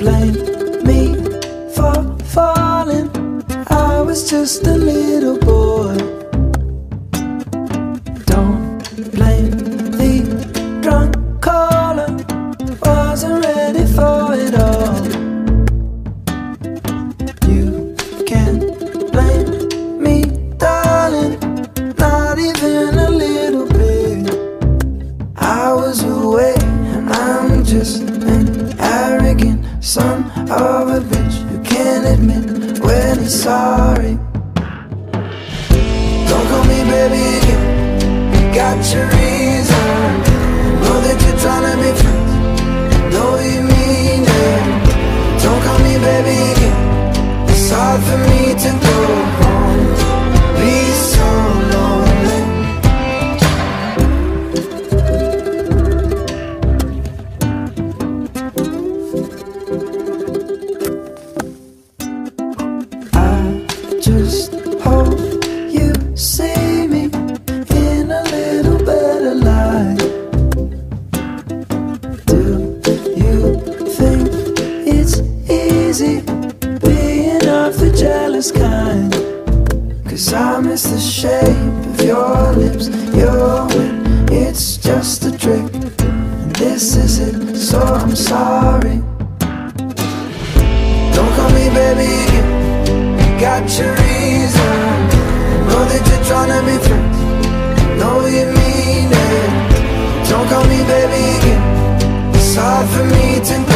blame me for falling. I was just a little boy. Don't blame the drunk caller, wasn't ready for it all. You can't blame me, darling, not even a little bit. I was away and I'm just an arrogant son of a bitch who can't admit when he's sorry. Don't call me baby again, you got your reason. Know that you're trying to be friends, know you mean it. Don't call me baby again, it's hard for me to go home, be so lonely. Just hope you see me in a little better light. Do you think it's easy being of the jealous kind? 'Cause I miss the shape of your lips, your wit, it's just a trick, and this is it, so I'm sorry. Don't call me baby again, got your reason. Know that you're trying to be friends, know you mean it. Don't call me baby again, it's hard for me to